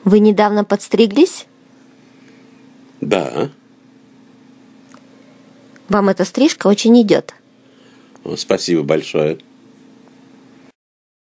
Вы недавно подстриглись? Да. Вам эта стрижка очень идет. Спасибо большое.